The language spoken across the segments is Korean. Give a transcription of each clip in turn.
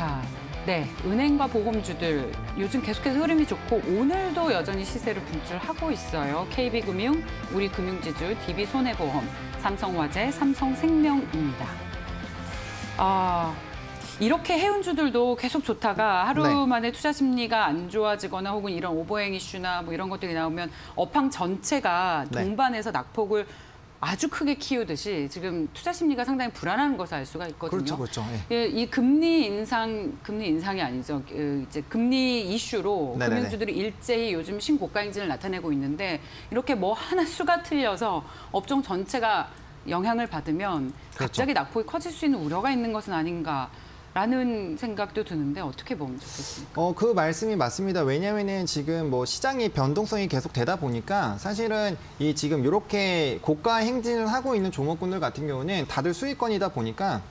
자, 네, 은행과 보험주들 요즘 계속해서 흐름이 좋고 오늘도 여전히 시세를 분출하고 있어요. KB금융, 우리금융지주, DB손해보험, 삼성화재, 삼성생명입니다. 이렇게 해운주들도 계속 좋다가 하루 만에 투자 심리가 안 좋아지거나 혹은 이런 오버행 이슈나 뭐 이런 것들이 나오면 업황 전체가 동반해서 낙폭을 아주 크게 키우듯이 지금 투자 심리가 상당히 불안한 것을 알 수가 있거든요. 그렇죠. 이 금리 인상이 아니죠. 이제 금리 이슈로 금융주들이 일제히 요즘 신고가 행진을 나타내고 있는데 이렇게 뭐 하나 수가 틀려서 업종 전체가 영향을 받으면 갑자기 낙폭이 커질 수 있는 우려가 있는 것은 아닌가라는 생각도 드는데 어떻게 보면 좋겠습니까? 그 말씀이 맞습니다. 왜냐하면은 지금 뭐 시장이 변동성이 계속 되다 보니까 사실은 이 지금 이렇게 고가 행진을 하고 있는 종목군들 같은 경우는 다들 수익권이다 보니까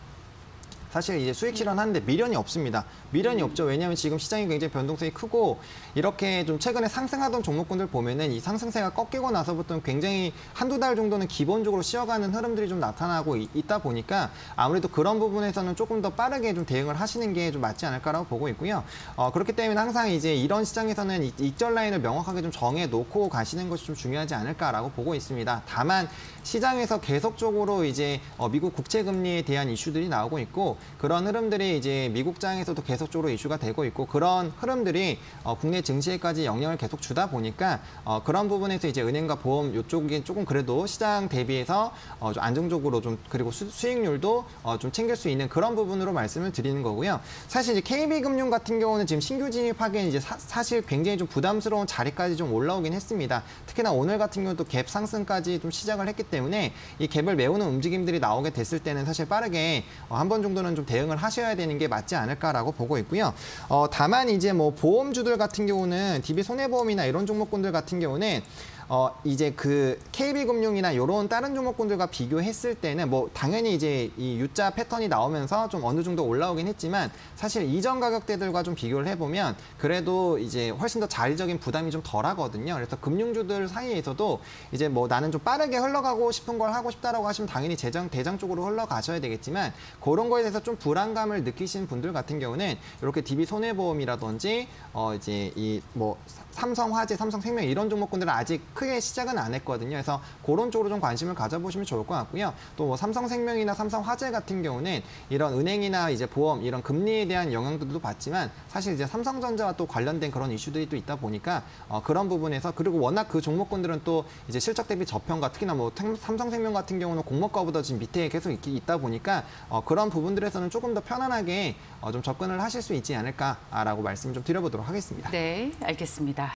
사실 이제 수익 실현하는데 미련이 없습니다. 미련이 없죠. 왜냐하면 지금 시장이 굉장히 변동성이 크고 이렇게 좀 최근에 상승하던 종목군들 보면은 이 상승세가 꺾이고 나서부터는 굉장히 한두 달 정도는 기본적으로 쉬어가는 흐름들이 좀 나타나고 있다 보니까 아무래도 그런 부분에서는 조금 더 빠르게 좀 대응을 하시는 게 좀 맞지 않을까라고 보고 있고요. 그렇기 때문에 항상 이제 이런 시장에서는 익절 라인을 명확하게 좀 정해 놓고 가시는 것이 좀 중요하지 않을까라고 보고 있습니다. 다만 시장에서 계속적으로 이제 미국 국채 금리에 대한 이슈들이 나오고 있고 그런 흐름들이 이제 미국장에서도 계속적으로 이슈가 되고 있고 그런 흐름들이 국내 증시에까지 영향을 계속 주다 보니까 그런 부분에서 이제 은행과 보험 이쪽이 조금 그래도 시장 대비해서 좀 안정적으로 좀 그리고 수익률도 좀 챙길 수 있는 그런 부분으로 말씀을 드리는 거고요. 사실 이제 KB금융 같은 경우는 지금 신규 진입하기엔 이제 사실 굉장히 좀 부담스러운 자리까지 좀 올라오긴 했습니다. 특히나 오늘 같은 경우도 갭 상승까지 좀 시작을 했기 때문에 이 갭을 메우는 움직임들이 나오게 됐을 때는 사실 빠르게 한 번 정도는 좀 대응을 하셔야 되는 게 맞지 않을까라고 보고 있고요. 다만 이제 뭐 보험주들 같은 경우는 DB손해보험이나 이런 종목군들 같은 경우는 이제 그 KB금융이나 이런 다른 종목군들과 비교했을 때는 뭐 당연히 이제 이 U자 패턴이 나오면서 좀 어느 정도 올라오긴 했지만 사실 이전 가격대들과 좀 비교를 해보면 그래도 이제 훨씬 더 자리적인 부담이 좀 덜하거든요. 그래서 금융주들 사이에서도 이제 뭐 나는 좀 빠르게 흘러가고 싶은 걸 하고 싶다라고 하시면 당연히 대장 쪽으로 흘러가셔야 되겠지만 그런 거에 대해서 좀 불안감을 느끼시는 분들 같은 경우는 이렇게 DB손해보험이라든지 이제 이 뭐 삼성화재, 삼성생명 이런 종목군들은 아직 크게 시작은 안 했거든요. 그래서 그런 쪽으로 좀 관심을 가져보시면 좋을 것 같고요. 또 뭐 삼성생명이나 삼성화재 같은 경우는 이런 은행이나 이제 보험 이런 금리에 대한 영향들도 받지만 사실 이제 삼성전자와 또 관련된 그런 이슈들이 또 있다 보니까 그런 부분에서 그리고 워낙 그 종목군들은 또 이제 실적 대비 저평가 특히나 뭐 삼성생명 같은 경우는 공모가보다 지금 밑에 계속 있다 보니까 그런 부분들에서는 조금 더 편안하게 좀 접근을 하실 수 있지 않을까라고 말씀 좀 드려보도록 하겠습니다. 네, 알겠습니다.